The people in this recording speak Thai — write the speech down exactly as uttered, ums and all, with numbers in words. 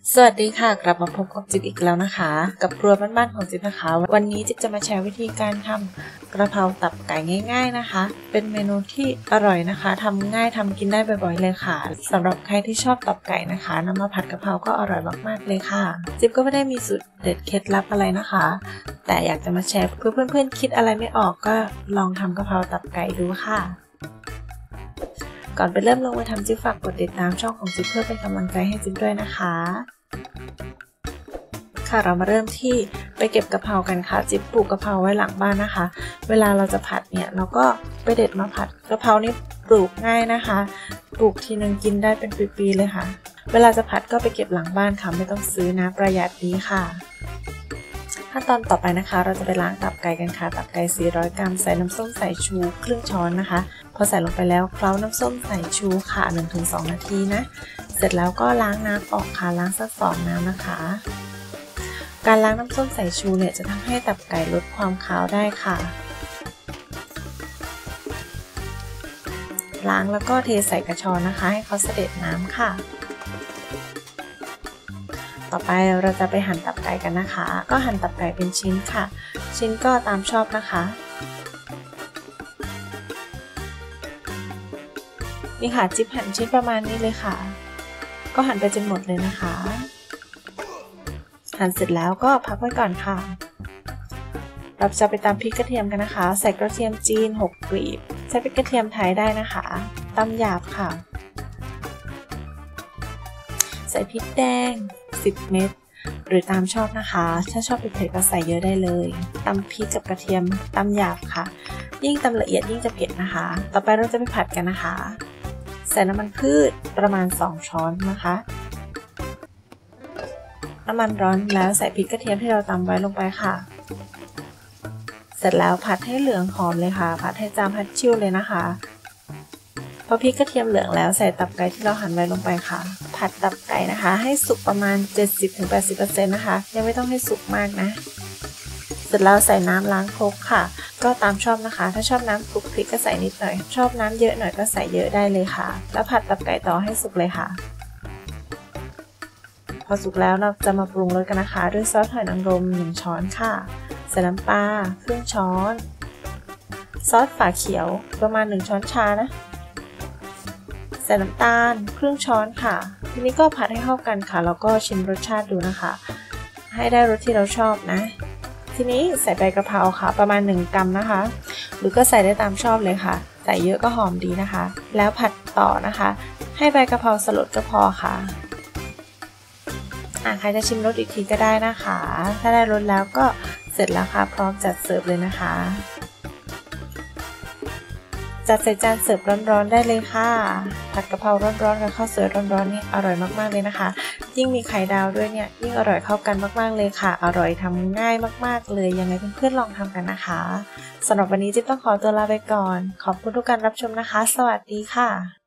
สวัสดีค่ะกลับมาพบกับจิ๊บอีกแล้วนะคะกับครัวบ้านๆของจิ๊บนะคะวันนี้จิ๊บจะมาแชร์วิธีการทำกระเพราตับไก่ง่ายๆนะคะเป็นเมนูที่อร่อยนะคะทำง่ายทำกินได้บ่อยๆเลยค่ะสำหรับใครที่ชอบตับไก่นะคะนำมาผัดกะเพราก็อร่อยมากๆเลยค่ะจิ๊บก็ไม่ได้มีสูตรเด็ดเคล็ดลับอะไรนะคะแต่อยากจะมาแชร์เพื่อเพื่อนๆคิดอะไรไม่ออกก็ลองทำกะเพราตับไก่ดูค่ะก่อนไปเริ่มลงมือทำจิ๊บฝากกดติดตามช่องของจิ๊บเพื่อเป็นกำลังใจให้จิ๊บด้วยนะคะค่ะเรามาเริ่มที่ไปเก็บกะเพรากันค่ะจิ๊บปลูกกะเพราไว้หลังบ้านนะคะเวลาเราจะผัดเนี่ยเราก็ไปเด็ดมาผัดกะเพรานี่ปลูกง่ายนะคะปลูกทีนึงกินได้เป็นปีๆเลยค่ะเวลาจะผัดก็ไปเก็บหลังบ้านค่ะไม่ต้องซื้อนะประหยัดดีค่ะขั้นตอนต่อไปนะคะเราจะไปล้างตับไก่กันค่ะตับไก่สี่ร้อยกรัมใส่น้ำส้มสายชูครึ่งช้อนนะคะพอใส่ลงไปแล้วเคล้าน้ำส้มสายชูค่ะ หนึ่งถึงสอง นาทีนะเสร็จแล้วก็ล้างน้ำออกค่ะล้างสักสองน้ำนะคะการล้างน้ำส้มสายชูเนี่ยจะทำให้ตับไก่ลดความคาวได้ค่ะล้างแล้วก็เทใส่กระชอนนะคะให้เขาเสด็จน้ำค่ะต่อไปเราจะไปหั่นตับไก่กันนะคะก็หั่นตับไก่เป็นชิ้นค่ะชิ้นก็ตามชอบนะคะนี่ค่ะจิ๊บหั่นชิ้นประมาณนี้เลยค่ะก็หั่นไปจนหมดเลยนะคะหั่นเสร็จแล้วก็พักไว้ก่อนค่ะเราจะไปตำพริกกระเทียมกันนะคะใส่กระเทียมจีนหกกลีบใช้พริกกระเทียมไทยได้นะคะตำหยาบค่ะใส่พริกแดงสิบเม็ดหรือตามชอบนะคะถ้าชอบเผ็ดก็ใส่เยอะได้เลยตำพริกกับกระเทียมตำหยาบค่ะยิ่งตำละเอียดยิ่งจะเผ็ดนะคะต่อไปเราจะไปผัดกันนะคะใส่น้ำมันพืชประมาณสองช้อนนะคะน้ำมันร้อนแล้วใส่พริกกระเทียมที่เราตำไว้ลงไปค่ะเสร็จแล้วผัดให้เหลืองหอมเลยค่ะผัดให้จามพัดชิ่วเลยนะคะพอพริกกระเทียมเหลืองแล้วใส่ตับไก่ที่เราหั่นไว้ลงไปค่ะผัดตับไก่นะคะให้สุกประมาณ เจ็ดสิบถึงแปดสิบเปอร์เซ็นต์ นะคะยังไม่ต้องให้สุกมากนะเสร็จแล้วใส่น้ำล้างครกค่ะก็ตามชอบนะคะถ้าชอบน้ำคลุกคลิกก็ใส่นิดหน่อยชอบน้ำเยอะหน่อยก็ใส่เยอะได้เลยค่ะแล้วผัดตับไก่ต่อให้สุกเลยค่ะพอสุกแล้วเราจะมาปรุงรสกันนะคะด้วยซอสหอยนางรมหนึ่งช้อนค่ะใส่น้ำปลาครึ่งช้อนซอสฝาเขียวประมาณหนึ่งช้อนชานะใส่น้ำตาลครึ่งช้อนค่ะทีนี้ก็ผัดให้เข้ากันค่ะแล้วก็ชิมรสชาติดูนะคะให้ได้รสที่เราชอบนะทีนี้ใส่ใบกะเพราค่ะประมาณหนึ่งกรัมนะคะหรือก็ใส่ได้ตามชอบเลยค่ะใส่เยอะก็หอมดีนะคะแล้วผัดต่อนะคะให้ใบกะเพราสลดก็พอค่ะใครจะชิมรสอีกทีก็ได้นะคะถ้าได้รสแล้วก็เสร็จแล้วค่ะพร้อมจัดเสิร์ฟเลยนะคะจัดใส่จานเสิร์ฟร้อนๆได้เลยค่ะผัดกะเพราร้อนๆกับข้าวสวยร้อนๆนี่อร่อยมากๆเลยนะคะยิ่งมีไข่ดาวด้วยเนี่ยยิ่งอร่อยเข้ากันมากๆเลยค่ะอร่อยทำง่ายมากๆเลยยังไงเพื่อนๆลองทำกันนะคะสำหรับวันนี้จิ๊บต้องขอตัวลาไปก่อนขอบคุณทุกการรับชมนะคะสวัสดีค่ะ